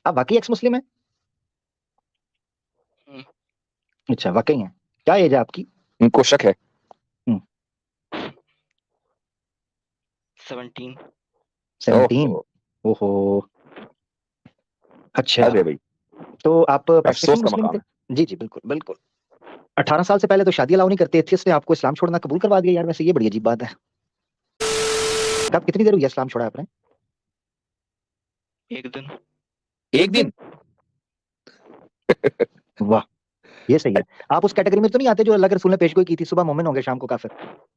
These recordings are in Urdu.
آپ واقعی ایکس مسلم ہیں؟ اچھا واقعی ہیں. کیا ایج ہے آپ کی؟ ان کو شک ہے. 17. اوہو اچھا. ارے بھائی تو آپ افسوس پریکٹسنگ کا مسلم مقام تھے؟ ہے. جی جی بالکل بالکل. 18 سال سے پہلے تو شادی الاؤ نہیں کرتے تھے، اس نے آپ کو اسلام چھوڑنا قبول کروا دیا یار. ویسے یہ بڑی عجیب بات ہے. آپ کتنی دیر ہوئی اسلام چھوڑا آپ نے؟ ایک دن. واہ یہ صحیح ہے. آپ اس کیٹیگری میں تو نہیں آتے جو اللہ کے رسول نے پیشگوئی کی تھی صبح مومن ہوں گے شام کو کافر؟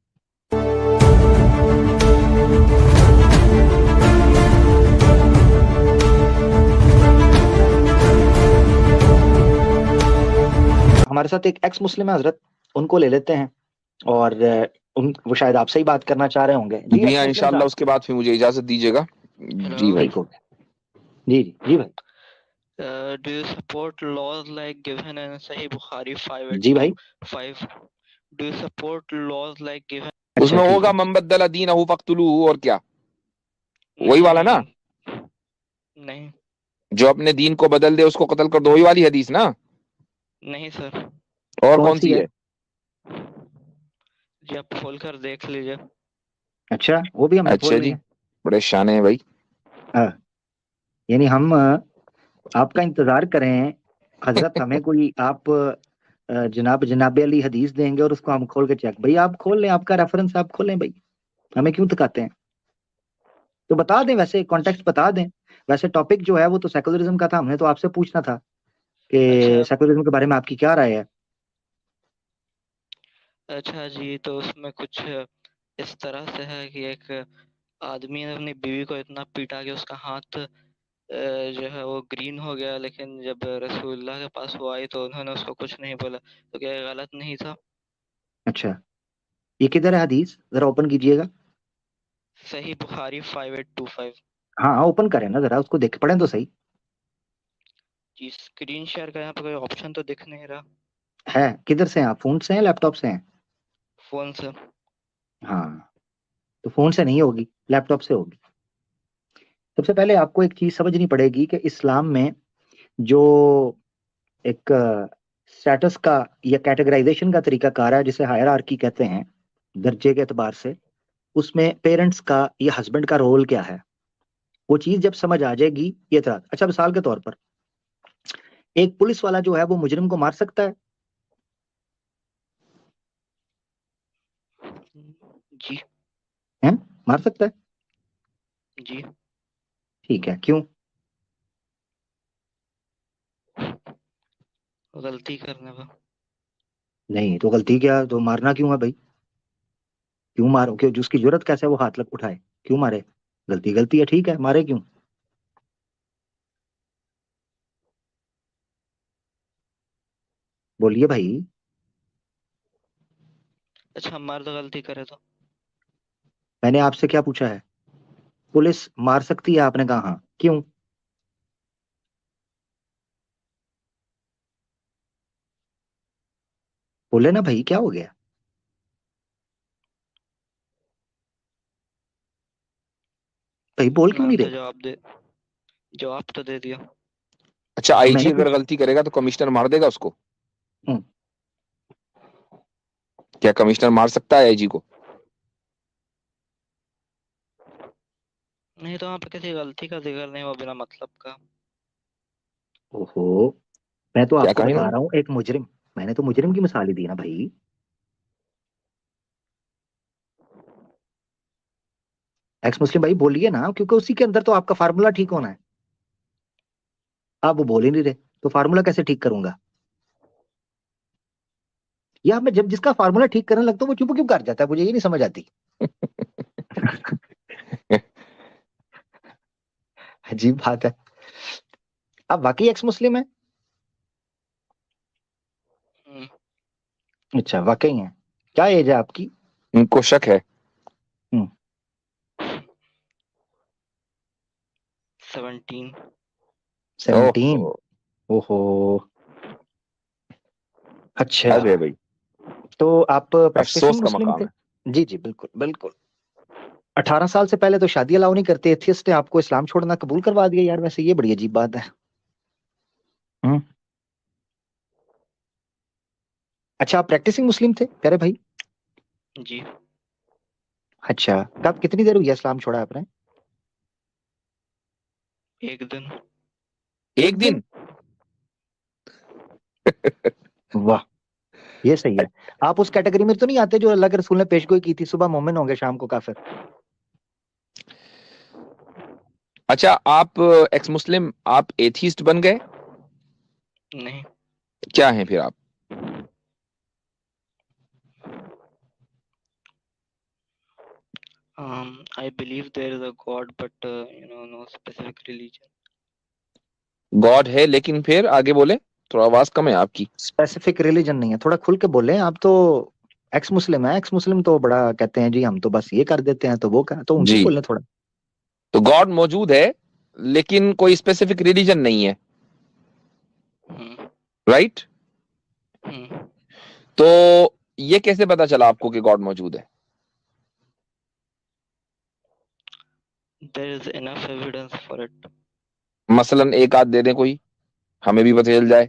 ہمارے ساتھ ایک ایکس مسلم ہے حضرت، ان کو لے لیتے ہیں اور وہ شاید آپ سے ہی بات کرنا چاہ رہے ہوں گے. جی میاں انشاءاللہ اس کے بعد پھر مجھے اجازت دیجیے گا. جی بھائی. ٹھیک ہو گیا. جی جی جی بھائی. Do you support laws like given in Sahih Bukhari 5 جی بھائی. 5? Do you support laws like given? اس میں ہوگا من بدل دینہ فاقتلوہ، اور کیا وہی والا نا نہیں جو اپنے دین کو بدل دے اس کو قتل کر دو، وہی والی حدیث نا؟ نہیں سر. اور کون سی ہے؟ جی آپ کھول کر دیکھ لیجئے. اچھا وہ بھی ہم نے اچھا کھول جی لیا. بڑے شانے ہیں بھائی. یعنی ہم آپ کا انتظار کریں حضرت، ہمیں کوئی آپ جناب علی حدیث دیں گے اور اس کو ہم کھول کے چیک. بھائی آپ کھول لیں، آپ کا ریفرنس آپ کھولیں بھائی، ہمیں کیوں تکاتے ہیں؟ تو بتا دیں، ویسے کانٹیکسٹ بتا دیں. ویسے ٹاپک جو ہے وہ تو سیکولرزم کا تھا، ہم نے تو آپ سے پوچھنا تھا کہ سیکولرزم کے بارے میں آپ کی کیا رائے ہے. اچھا جی، تو اس میں کچھ اس طرح سے ہے کہ ایک آدمی نے اپنی بیوی کو اتنا پیٹا کہ اس کا ہاتھ جو ہے وہ گرین ہو گیا، لیکن جب رسول اللہ کے پاس وہ آئی تو انہوں نے اس کو کچھ نہیں بولا. تو کیا یہ غلط نہیں تھا؟ اچھا یہ کدھر ہے حدیث؟ ذرا اوپن کیجئے گا. صحیح بخاری 5825. ہاں اوپن کریں نا ذرا، اس کو دیکھ پڑھیں تو صحیح. جی اسکرین شیئر کا یہاں پہ کوئی آپشن تو دکھ نہیں رہا ہے. کدھر سے ہیں آپ؟ فون سے ہیں لیپ ٹاپ سے ہیں؟ فون سے. ہاں تو فون سے نہیں ہوگی، لیپ ٹاپ سے ہوگی. سب سے پہلے آپ کو ایک چیز سمجھنی پڑے گی کہ اسلام میں جو ایک سٹیٹس کا یا کیٹیگرائزیشن کا طریقہ کار ہے جسے ہائرارکی کہتے ہیں درجے کے اعتبار سے، اس میں پیرنٹس کا یا ہسبینڈ کا رول کیا ہے، وہ چیز جب سمجھ آ جائے گی یہ اعتراض. اچھا مثال کے طور پر ایک پولیس والا جو ہے وہ مجرم کو مار سکتا ہے؟ جی مار سکتا ہے؟ جی ٹھیک ہے، کیوں؟ غلطی کرنے کا. نہیں تو غلطی کیا تو مارنا کیوں ہے بھائی؟ کیوں مارو؟ کہ جس کی ضرورت کیسے وہ ہاتھ لگ اٹھائے؟ کیوں مارے؟ غلطی غلطی ہے، ٹھیک ہے، مارے کیوں؟ بولیے بھائی. اچھا مرد غلطی کرے تو؟ میں نے آپ سے کیا پوچھا ہے؟ پولیس مار سکتی ہے؟ آپ نے کہا ہاں، کیوں؟ بولے نا بھائی، کیا ہو گیا؟ بھائی بول کیوں نہیں رہے؟ جواب تو دے دیا. اچھا آئی میں جی نے اگر غلطی کرے گا تو کمشنر مار دے گا اس کو؟ کیا کمشنر مار سکتا ہے آئی جی کو؟ نہیں تو وہاں پہ کسی غلطی کا ذکر نہیں ہوا بنا مطلب کا. اوہو میں تو کیا آپ کو کہا بتا انہوں نے؟ رہا ہوں ایک مجرم، میں نے تو مجرم کی مثال ہی دی نا بھائی. ایکس مسلم بھائی بولیے نا، کیونکہ اسی کے اندر تو آپ کا فارمولا ٹھیک ہونا ہے. آپ وہ بول ہی نہیں رہے تو فارمولا کیسے ٹھیک کروں گا؟ یا میں جب جس کا فارمولا ٹھیک کرنے لگتا ہوں وہ چپ کیوں کر جاتا ہے؟ مجھے یہ نہیں سمجھ آتی. عجیب بات ہے. آپ واقعی ایکس مسلم ہیں؟ اچھا واقعی ہیں. کیا ایج ہے آپ کی؟ ان کو شک ہے. 17. اوہو اچھا. ارے بھائی تو آپ افسوس پریکٹسنگ کا مسلم مقام تھے؟ ہے. جی جی بالکل بالکل. 18 سال سے پہلے تو شادی الاؤ نہیں کرتے تھے، اس نے آپ کو اسلام چھوڑنا قبول کروا دیا یار. ویسے یہ بڑی عجیب بات ہے. اچھا آپ پریکٹسنگ مسلم تھے پیارے بھائی؟ جی اچھا کب کتنی دیر ہوئی ہے اسلام چھوڑا آپ نے؟ ایک دن. ایک دن؟ واہ یہ صحیح ہے. آپ اس کیٹیگری میں تو نہیں آتے جو اللہ کے رسول نے پیشگوئی کی تھی صبح مومن ہوں گے شام کو کافر؟ اچھا آپ ایکس مسلم، آپ ایتھیسٹ بن گئے؟ نہیں. کیا ہیں پھر آپ؟ I believe there is a God, but no specific religion. God ہے لیکن پھر آگے بولے، تھوڑا آواز کم ہے آپ کی. اسپیسیفک ریلیجن نہیں ہے، تھوڑا کھل کے بولیں. آپ تو ایکس مسلم ہیں، ایکس مسلم تو بڑا کہتے ہیں جی ہم تو بس یہ کر دیتے ہیں تو وہ تو اونچی جی بولیں تھوڑا. تو گاڈ موجود ہے لیکن کوئی اسپیسیفک ریلیجن نہیں ہے، رائٹ؟ تو یہ کیسے پتا چلا آپ کو کہ گاڈ موجود ہے؟ There is enough evidence for it. مثلا ایک آدھ دے دیں کوئی، ہمیں بھی پتہ چل جائے.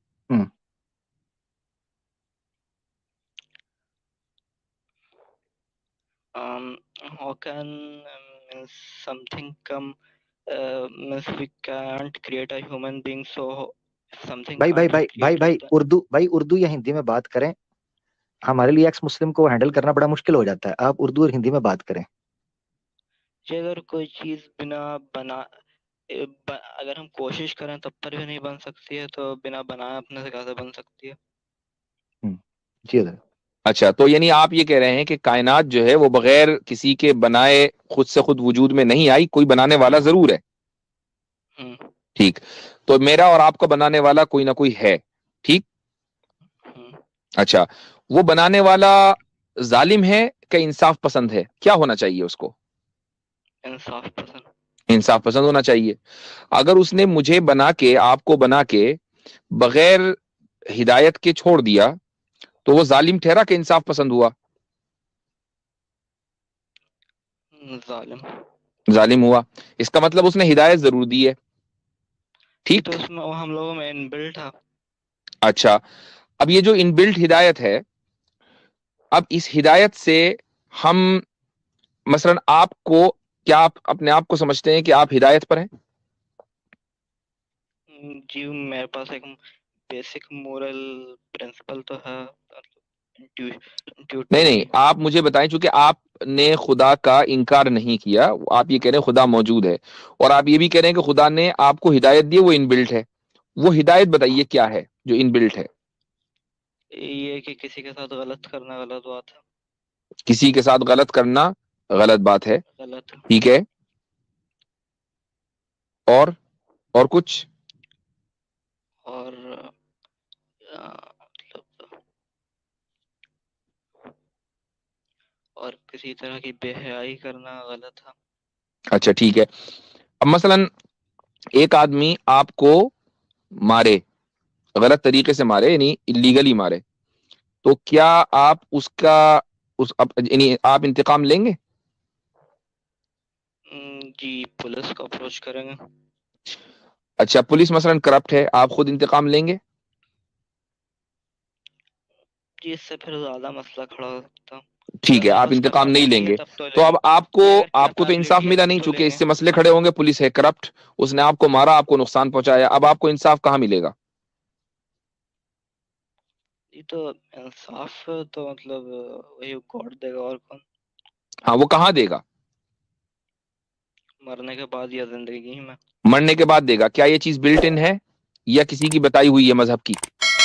How can something come? We can't create a human being, so something بھائی بھائی can't بھائی be بھائی created. بھائی اردو یا ہندی میں بات کریں. ہمارے لیے ایکس مسلم کو ہینڈل کرنا بڑا مشکل ہو جاتا ہے. آپ اردو اور ہندی میں بات کریں. اگر کوئی چیز اگر ہم کوشش کریں تب پر بھی نہیں بن سکتی ہے تو بنا بنائے اپنے سے کیسے بن سکتی ہے؟ جی حضرت. اچھا تو یعنی آپ یہ کہہ رہے ہیں کہ کائنات جو ہے وہ بغیر کسی کے بنائے خود سے خود وجود میں نہیں آئی، کوئی بنانے والا ضرور ہے. ٹھیک، تو میرا اور آپ کا بنانے والا کوئی نہ کوئی ہے. ٹھیک. اچھا وہ بنانے والا ظالم ہے کہ انصاف پسند ہے؟ کیا ہونا چاہیے اس کو؟ انصاف پسند. انصاف پسند ہونا چاہیے. اگر اس نے مجھے بنا کے، آپ کو بنا کے بغیر ہدایت کے چھوڑ دیا تو وہ ظالم ٹھہرا کہ انصاف پسند ہوا؟ ظالم ہوا. اس کا مطلب اس نے ہدایت ضرور دی ہے. ٹھیک. تو اس میں ہم لوگوں میں ان بلٹ ہے. اچھا اب یہ جو ان بلٹ ہدایت ہے، اب اس ہدایت سے ہم مثلا آپ کو، کیا آپ اپنے آپ کو سمجھتے ہیں کہ آپ ہدایت پر ہیں؟ جی میرے پاس ایک بیسک مورل پرنسپل تو ہے. نہیں آپ مجھے بتائیں، چونکہ آپ نے خدا کا انکار نہیں کیا، آپ یہ کہہ رہے ہیں خدا موجود ہے، اور آپ یہ بھی کہہ رہے ہیں کہ خدا نے آپ کو ہدایت دی، وہ ان بلٹ ہے. وہ ہدایت بتائیے کیا ہے جو ان بلٹ ہے؟ یہ کہ کسی کے ساتھ غلط کرنا غلط بات ہے. کسی کے ساتھ غلط کرنا غلط بات ہے. غلط. ٹھیک ہے. اور کچھ؟ اور اور کسی طرح کی بے حیائی کرنا غلط ہے. اچھا ٹھیک ہے. اب مثلا ایک آدمی آپ کو مارے، غلط طریقے سے مارے، یعنی اللیگلی مارے، تو کیا آپ اس کا یعنی آپ انتقام لیں گے؟ جی پولیس کو اپروچ کریں گے. اچھا پولیس مثلا کرپٹ ہے، آپ خود انتقام لیں گے؟ جی اس سے پھر زیادہ مسئلہ کھڑا ہو سکتا. ٹھیک ہے آپ انتقام نہیں لیں گے. تو اب آپ کو تو انصاف ملا نہیں، چونکہ اس سے مسئلے کھڑے ہوں گے. پولیس ہے کرپٹ، اس نے آپ کو مارا، آپ کو نقصان پہنچایا، اب آپ کو انصاف کہاں ملے گا؟ یہ تو انصاف تو مطلب وہی گاڈ دے گا، اور کون؟ ہاں وہ کہاں دے گا؟ مرنے کے بعد یا زندگی میں؟ مرنے کے بعد دے گا. کیا یہ چیز بلٹ ان ہے یا کسی کی بتائی ہوئی ہے مذہب کی؟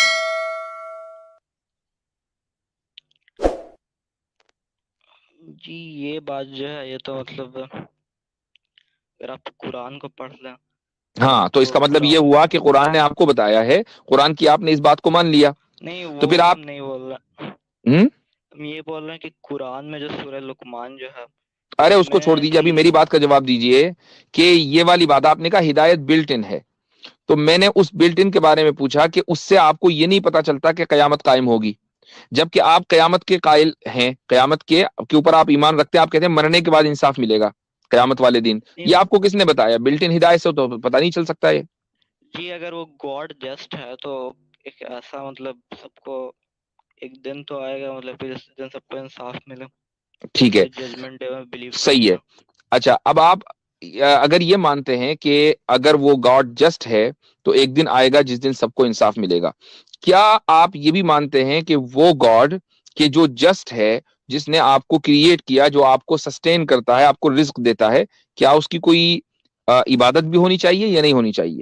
جی یہ بات جو ہے یہ تو مطلب اگر آپ قرآن کو پڑھ لیں. ہاں تو اس کا مطلب یہ ہوا کہ قرآن نے آپ کو بتایا ہے، قرآن کی آپ نے اس بات کو مان لیا. نہیں تو پھر وہ آپ ہم نہیں بول رہے. ہم یہ بول رہے ہیں کہ قرآن میں جو سورہ لقمان جو ہے، ارے اس کو چھوڑ دیجیے، ابھی میری بات کا جواب دیجیے کہ یہ والی بات آپ نے کہا ہدایت بلٹ ان ہے، تو میں نے اس بلٹ ان کے بارے میں پوچھا کہ اس سے آپ کو یہ نہیں پتا چلتا کہ قیامت قائم ہوگی، جبکہ آپ قیامت کے قائل ہیں، قیامت کے اوپر آپ ایمان رکھتے ہیں، آپ کہتے ہیں مرنے کے بعد انصاف ملے گا قیامت والے دن. یہ آپ کو کس نے بتایا؟ بلٹ ان ہدایت سے تو پتہ نہیں چل سکتا ہے. جی اگر وہ گاڈ جسٹ ہے تو ایک ایسا مطلب سب کو ایک دن تو آئے گا مطلب کہ جس دن سب کو انصاف ملے. ٹھیک ہے, ججمنٹ ڈے میں بلیو صحیح کرتا ہے. اچھا اب آپ اگر یہ مانتے ہیں کہ اگر وہ گاڈ جسٹ ہے تو ایک دن آئے گا جس دن سب کو انصاف ملے گا, کیا آپ یہ بھی مانتے ہیں کہ وہ گاڈ کہ جو جسٹ ہے, جس نے آپ کو کریٹ کیا, جو آپ کو سسٹین کرتا ہے, آپ کو رزق دیتا ہے, کیا اس کی کوئی عبادت بھی ہونی چاہیے یا نہیں ہونی چاہیے؟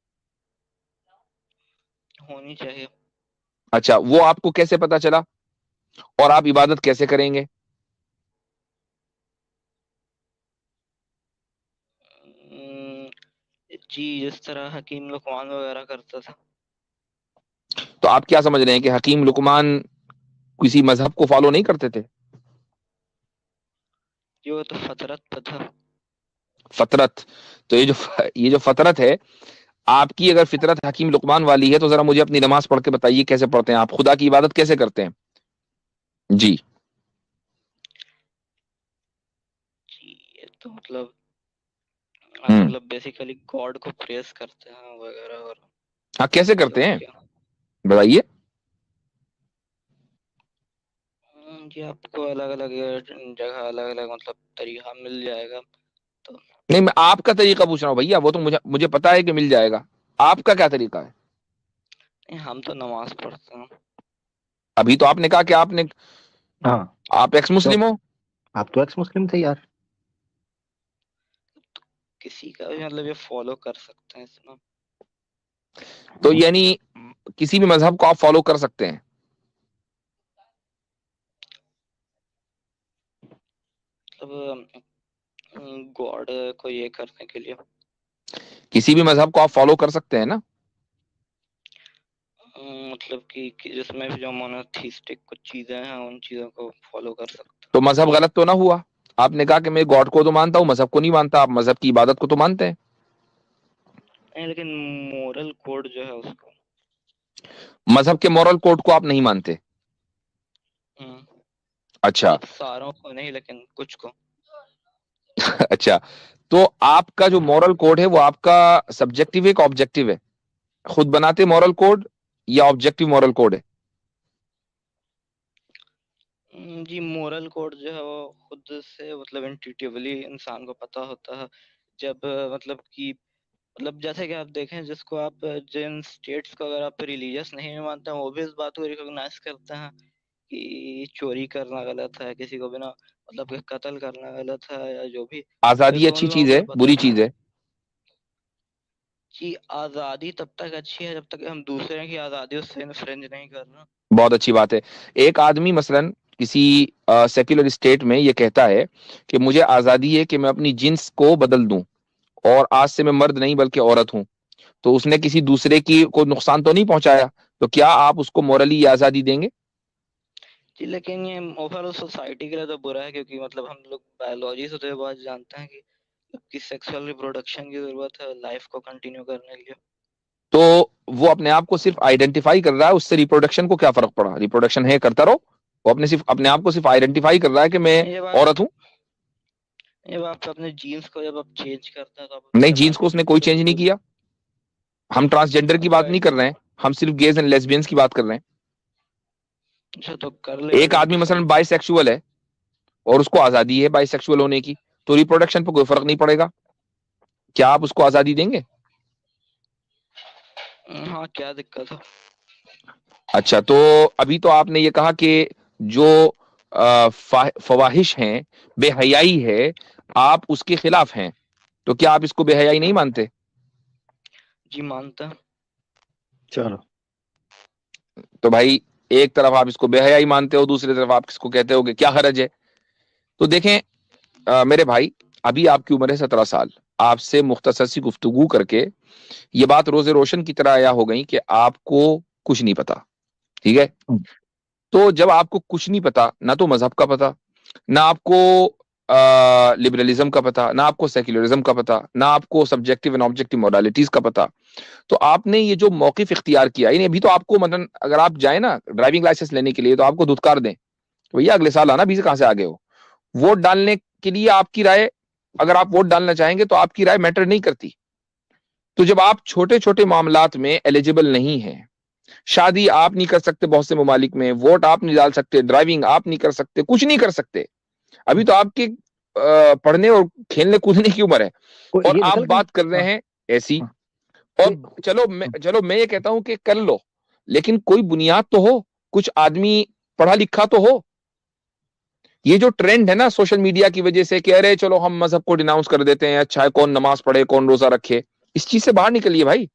ہونی چاہیے. اچھا وہ آپ کو کیسے پتا چلا اور آپ عبادت کیسے کریں گے؟ جی جس طرح حکیم لقمان وغیرہ کرتا تھا. تو آپ کیا سمجھ رہے ہیں کہ حکیم لقمان کسی مذہب کو فالو نہیں کرتے تھے؟ جی وہ تو فطرت پہ تھا. فطرت, تو یہ جو فطرت ہے آپ کی, اگر فطرت حکیم لقمان والی ہے تو ذرا مجھے اپنی نماز پڑھ کے بتائیے کیسے پڑھتے ہیں آپ, خدا کی عبادت کیسے کرتے ہیں؟ جی جی یہ تو مطلب ہوں, مطلب بیسیکلی گاڈ کو پریز کرتے ہیں وغیرہ. اور ہاں کیسے جو کرتے ہیں کیا بتائیے. جی آپ کو الگ الگ جگہ الگ الگ مطلب طریقہ مل جائے گا. تو نہیں میں آپ کا طریقہ پوچھ رہا ہوں بھیا, وہ تو مجھے پتا ہے کہ مل جائے گا, آپ کا کیا طریقہ ہے؟ ہم تو نماز پڑھتے ہیں. ابھی تو آپ نے کہا کہ آپ نے, ہاں آپ ایکس مسلم ہو. آپ تو ایکس مسلم تھے یار. کسی کا بھی مطلب یہ فالو کر سکتے ہیں اس میں. تو یعنی کسی بھی مذہب کو آپ فالو کر سکتے ہیں؟ مطلب گاڈ کو یہ کرنے کے لیے کسی بھی مذہب کو آپ فالو کر سکتے ہیں نا؟ مطلب کہ جس میں بھی جو مونوتھیسٹک کچھ چیزیں ہیں ان چیزوں کو فالو کر سکتے تو مذہب غلط تو نہ ہوا؟ آپ نے کہا کہ میں گاڈ کو تو مانتا ہوں, مذہب کو نہیں مانتا, آپ مذہب کی عبادت کو تو مانتے ہیں. ہیں. لیکن مورل کوڈ جو ہے اس کو مذہب کے مورل کوڈ کو آپ نہیں مانتے؟ اچھا مطلب ساروں کو نہیں لیکن کچھ کو. اچھا تو آپ کا جو مورل کوڈ ہے وہ آپ کا سبجیکٹیو ہے کہ آبجیکٹیو ہے؟ خود بناتے مورل کوڈ یا آبجیکٹیو مورل کوڈ ہے؟ جی مورل کوڈ جو ہے وہ خود سے مطلب انٹیٹیولی انسان کو پتا ہوتا ہے. جب مطلب کہ مطلب جیسے کہ آپ دیکھیں جس کو آپ جن اسٹیٹس کو اگر آپ ریلیجیس نہیں مانتے ہیں وہ بھی اس بات کو ریکوگنائز کرتے ہیں کہ چوری کرنا غلط ہے, کسی کو بنا مطلب کہ قتل کرنا غلط ہے یا جو بھی. آزادی لیکن ان اچھی لوگوں چیز کو ہے یہ پتہ بری نہیں. چیز ہے؟ جی آزادی تب تک اچھی ہے جب تک ہم دوسرے کی آزادی اس سے انفرنج نہیں کر رہے. بہت اچھی بات ہے. ایک آدمی مثلا کسی سیکولر اسٹیٹ میں یہ کہتا ہے کہ مجھے آزادی ہے کہ میں اپنی جنس کو بدل دوں اور آج سے میں مرد نہیں بلکہ عورت ہوں, تو اس نے کسی دوسرے کی کوئی نقصان تو نہیں پہنچایا, تو کیا آپ اس کو مورلی یہ آزادی دیں گے؟ جی لیکن یہ اوور آل سوسائٹی کے لیے تو برا ہے کیونکہ مطلب ہم لوگ بایولوجی سے تو یہ بات جانتے ہیں کہ سیکسول ریپروڈکشن کی ضرورت ہے لائف کو کنٹینیو کرنے کے لیے. تو وہ اپنے آپ کو صرف آئیڈینٹیفائی کر رہا ہے, اس سے ریپروڈکشن کو کیا فرق پڑا؟ ریپروڈکشن ہے کرتا رہو, وہ اپنے آپ کو صرف آئیڈینٹیفائی کر رہا ہے کہ میں یہ عورت ہوں. آپ اپنے جینس کو جب آپ چینج کرتے ہیں تو آپ نہیں, اپنے جینس کو اس نے کوئی بایولوجیکل چینج نہیں کیا. ہم ٹرانسجینڈر کی بات نہیں کر رہے ہیں, ہم صرف گیز اینڈ لیسبینس کی بات کر رہے ہیں. اچھا تو کر لے ایک آدمی مثلا آئیڈینٹیفائی. بائی سیکسول ہے اور اس کو آزادی ہے بائی سیکسول ہونے کی, تو ریپروڈکشن پہ کوئی فرق نہیں پڑے گا. کیا آپ اس کو آزادی دیں گے؟ ہاں کیا دقت ہے. اچھا تو ابھی تو آپ نے یہ کہا کہ جو فواہش ہیں, بے حیائی ہے, آپ اس کے خلاف ہیں, تو کیا آپ اس کو بے حیائی نہیں مانتے؟ جی مانتا. چلو تو بھائی ایک طرف آپ اس کو بے حیائی مانتے ہو, دوسری طرف آپ اس کو کہتے ہو کہ کیا حرج ہے. تو دیکھیں میرے بھائی, ابھی آپ کی عمر ہے 17 سال, آپ سے مختصر سی گفتگو کر کے یہ بات روز روشن کی طرح آیا ہو گئی کہ آپ کو کچھ نہیں پتا. ٹھیک ہے, تو جب آپ کو کچھ نہیں پتا, نہ تو مذہب کا پتا, نہ آپ کو لبرلزم کا پتا, نہ آپ کو سیکولرزم کا پتا, نہ آپ کو سبجیکٹو اینڈ آبجیکٹو موڈالٹیز کا پتا, تو آپ نے یہ جو موقف اختیار کیا, یعنی ابھی تو آپ کو مثلا اگر آپ جائیں نا ڈرائیونگ لائسنس لینے کے لیے تو آپ کو دھتکار دیں تو بھیا اگلے سال آنا, ابھی سے کہاں سے آگے ہو. ووٹ ڈالنے کے لیے آپ کی رائے, اگر آپ ووٹ ڈالنا چاہیں گے تو آپ کی رائے میٹر نہیں کرتی. تو جب آپ چھوٹے چھوٹے معاملات میں ایلیجیبل نہیں ہیں، شادی آپ نہیں کر سکتے بہت سے ممالک میں، ووٹ آپ نہیں ڈال سکتے، ڈرائیونگ آپ نہیں کر سکتے، کچھ نہیں کر سکتے، ابھی تو آپ کے پڑھنے اور کھیلنے کودنے کی عمر ہے، اور یہ آپ نکل گئی. بات کر رہے ہیں ایسی. اور چلو میں یہ کہتا ہوں کہ کر لو، لیکن کوئی بنیاد تو ہو، کچھ آدمی پڑھا لکھا تو ہو. یہ جو ٹرینڈ ہے نا سوشل میڈیا کی وجہ سے کہ ارے چلو ہم مذہب کو ڈیناؤنس کر دیتے ہیں، اچھا ہے کون نماز پڑھے کون روزہ رکھے، اس چیز سے باہر نکلیے بھائی.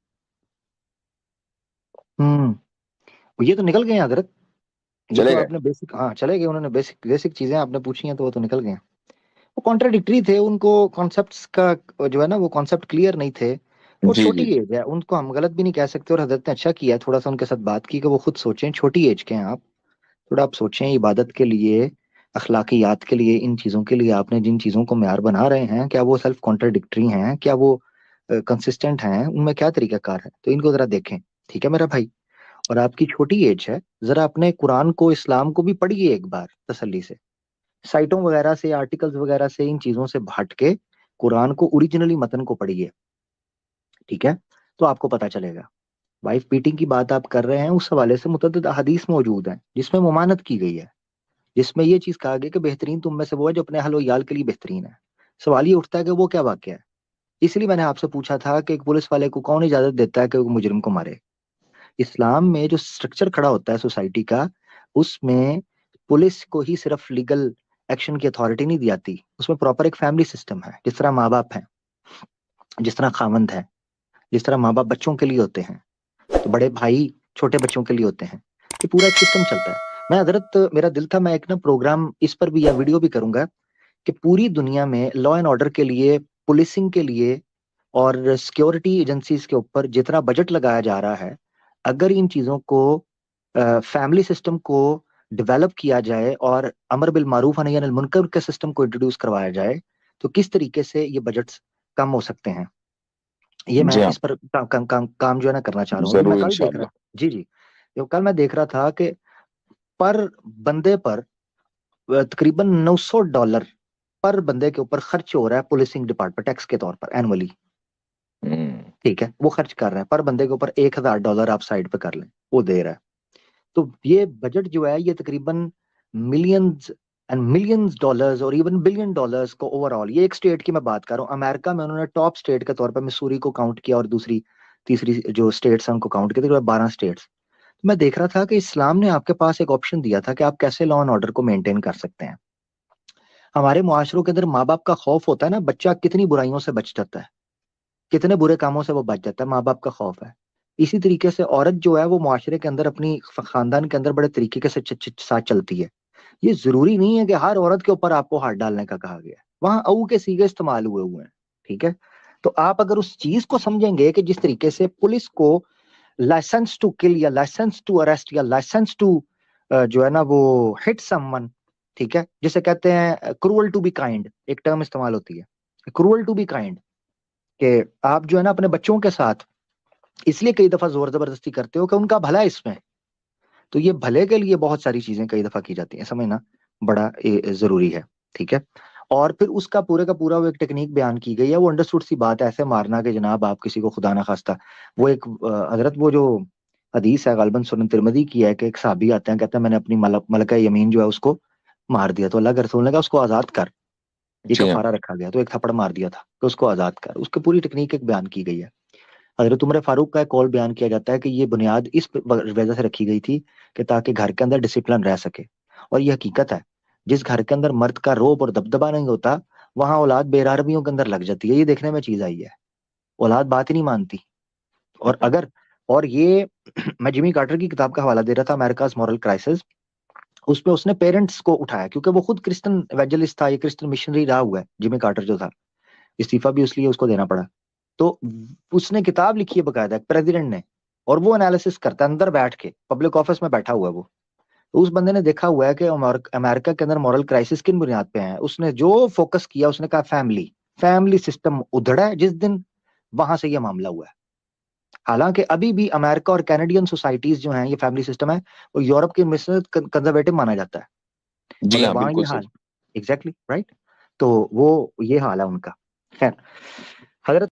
یہ تو نکل گئے ہیں حضرت، یہ چلے تو گئے. آپ نے بیسک چلے گئے، انہوں نے بیسک چیزیں آپ نے پوچھی ہیں تو وہ تو نکل گئے ہیں. وہ کانٹراڈکٹری تھے، ان کو کانسیپٹس کا جو ہے نا وہ کانسیپٹ کلیئر نہیں تھے. وہ جی چھوٹی جی جی ایج ہے، ان کو ہم غلط بھی نہیں کہہ سکتے، اور حضرت نے اچھا کیا تھوڑا سا ان کے ساتھ بات کی کہ وہ خود سوچیں. چھوٹی ایج کے ہیں آپ، تھوڑا آپ سوچیں عبادت کے لیے، اخلاقیات کے لیے، ان چیزوں کے لیے آپ نے جن چیزوں کو معیار بنا رہے ہیں کیا وہ سیلف کانٹراڈکٹری ہیں، کیا وہ کنسسٹنٹ ہیں، ان میں کیا طریقہ کار ہے، تو ان کو ذرا دیکھیں. ٹھیک ہے میرا بھائی، اور آپ کی چھوٹی ایج ہے، ذرا اپنے قرآن کو اسلام کو بھی پڑھیے ایک بار تسلی سے، سائٹوں وغیرہ سے آرٹیکلز وغیرہ سے ان چیزوں سے ہٹ کے قرآن کو اوریجنلی متن کو پڑھیے. ٹھیک ہے، تو آپ کو پتا چلے گا. وائف بیٹنگ کی بات آپ کر رہے ہیں، اس حوالے سے متعدد احادیث موجود ہیں جس میں ممانت کی گئی ہے، جس میں یہ چیز کہا گیا کہ بہترین تم میں سے وہ ہے جو اپنے اہل و عیال کے لیے بہترین ہے. سوال یہ اٹھتا ہے کہ وہ کیا واقعہ ہے. اس لیے میں نے آپ سے پوچھا تھا کہ ایک پولیس والے کو کون اجازت دیتا ہے کہ وہ مجرم کو مارے. اسلام میں جو سٹرکچر کھڑا ہوتا ہے سوسائٹی کا، اس میں پولیس کو ہی صرف لیگل ایکشن کی اتھارٹی نہیں دی آتی، اس میں پراپر ایک فیملی سسٹم ہے. جس طرح ماں باپ ہیں، جس طرح خاوند ہے، جس طرح ماں باپ بچوں کے لیے ہوتے ہیں، تو بڑے بھائی چھوٹے بچوں کے لیے ہوتے ہیں. یہ پورا ایک سسٹم چلتا ہے. میں حضرت میرا دل تھا میں ایک نا پروگرام اس پر بھی یا ویڈیو بھی کروں گا کہ پوری دنیا میں لا اینڈ آرڈر کے لیے، پولیسنگ کے لیے اور سیکیورٹی ایجنسیز کے اوپر جتنا بجٹ لگایا جا رہا ہے، اگر ان چیزوں کو فیملی سسٹم کو ڈیولپ کیا جائے اور امر بالمعروف و نہی عن المنکر کے سسٹم کو انٹروڈیوس کروایا جائے تو کس طریقے سے یہ بجٹس کم ہو سکتے ہیں. یہ میں جی ہاں، اس پر کام جو ہے نا کرنا چاہ رہا ہوں. یہ میں ضرور کل دیکھ رہا، انشاءاللہ. جی کل میں دیکھ رہا تھا کہ پر بندے پر تقریباً $900 پر بندے کے اوپر خرچ ہو رہا ہے پولیسنگ ڈپارٹمنٹ ٹیکس کے طور پر اینولی. ٹھیک ہے، وہ خرچ کر رہا ہے پر بندے کے اوپر $1000 آپ سائڈ پہ کر لیں، وہ دے رہا ہے. تو یہ بجٹ جو ہے یہ تقریباً ملینز اینڈ ملینز ڈالرز اور ایون بلین ڈالرز کو اوور آل. یہ ایک اسٹیٹ کی میں بات کر رہا ہوں، امریکہ میں انہوں نے ٹاپ اسٹیٹ کے طور پر مسوری کو کاؤنٹ کیا اور دوسری تیسری جو اسٹیٹس ہیں ان کو کاؤنٹ کیا، 12 اسٹیٹس. میں دیکھ رہا تھا کہ اسلام نے آپ کے پاس ایک آپشن دیا تھا کہ آپ کیسے لا اینڈ آرڈر کو مینٹین کر سکتے ہیں. ہمارے معاشروں کے اندر ماں باپ کا خوف ہوتا ہے نا، بچہ کتنی برائیوں سے بچ جاتا ہے، کتنے برے کاموں سے وہ بچ جاتا ہے، ماں باپ کا خوف ہے. اسی طریقے سے عورت جو ہے وہ معاشرے کے اندر اپنی خاندان کے اندر بڑے طریقے سے ساتھ چلتی ہے. یہ ضروری نہیں ہے کہ ہر عورت کے اوپر آپ کو ہاتھ ڈالنے کا کہا گیا ہے، وہاں او کے سیگے استعمال ہوئے ہیں. ٹھیک ہے، تو آپ اگر اس چیز کو سمجھیں گے کہ جس طریقے سے پولیس کو لائسنس ٹو کل یا لائسنس ٹو اریسٹ یا لائسنس ٹو جو ہے نا وہ ہٹ سم ون، ٹھیک ہے، جسے کہتے ہیں کرول ٹو بی کائنڈ، ایک ٹرم استعمال ہوتی ہے کرول ٹو بی کائنڈ، کہ آپ جو ہے نا اپنے بچوں کے ساتھ اس لیے کئی دفعہ زور زبردستی کرتے ہو کہ ان کا بھلا اس میں، تو یہ بھلے کے لیے بہت ساری چیزیں کئی دفعہ کی جاتی ہیں، سمجھنا بڑا ضروری ہے. ٹھیک ہے، اور پھر اس کا پورا وہ ایک ٹیکنیک بیان کی گئی ہے. وہ انڈرسٹوڈ سی بات ہے، ایسے مارنا کہ جناب آپ کسی کو خدا نہ خواستہ. وہ ایک حضرت وہ جو حدیث ہے غالباً سنن ترمذی کی ہے کہ ایک صحابی آتے ہیں کہتے ہیں میں نے اپنی ملکہ یمین جو ہے اس کو مار دیا، تو اللہ کے رسول نے کہا اس کو آزاد کر، یہ جی ہاں. کفارہ رکھا گیا، تو ایک تھپڑ مار دیا تھا کہ اس کو آزاد کر. اس کی پوری ٹیکنیک ایک بیان کی گئی ہے. حضرت عمر فاروق کا ایک قول بیان کیا جاتا ہے کہ یہ بنیاد اس وجہ سے رکھی گئی تھی کہ تاکہ گھر کے اندر ڈسپلن رہ سکے. اور یہ حقیقت ہے، جس گھر کے اندر مرد کا روب اور دبدبا نہیں ہوتا وہاں اولاد بے عربیوں کے اندر لگ جاتی ہے. یہ دیکھنے میں چیز آئی ہے، اولاد بات ہی نہیں مانتی. اور یہ میں جمی کارٹر کی کتاب کا حوالہ دے رہا تھا، امیرکاز مورل کرائسس. اس میں اس نے پیرنٹس کو اٹھایا کیونکہ وہ خود کرسچن ایونجلسٹ تھا، یہ کرسچن مشنری رہا ہوا ہے جمی کارٹر جو تھا، استعفیٰ بھی اس لیے اس کو دینا پڑا. تو اس نے کتاب لکھی ہے باقاعدہ پریزیڈنٹ نے، اور وہ انالیسس کرتا ہے اندر بیٹھ کے، پبلک آفس میں بیٹھا ہوا ہے وہ. تو اس بندے نے دیکھا ہوا ہے کہ امریکہ کے اندر مورل کرائسس کن بنیاد پہ ہیں. اس نے جو فوکس کیا اس نے کہا فیملی سسٹم ادھڑا ہے جس دن وہاں سے یہ معاملہ ہوا ہے. حالانکہ ابھی بھی امریکہ اور کینیڈین سوسائٹیز جو ہیں یہ فیملی سسٹم ہے، وہ یورپ کی مثل کنزرویٹو مانا جاتا ہے، جی مگر ہاں، وہاں بالکل یہ حال صحیح. Exactly right. تو وہ یہ حال ہے ان کا. خیر حضرت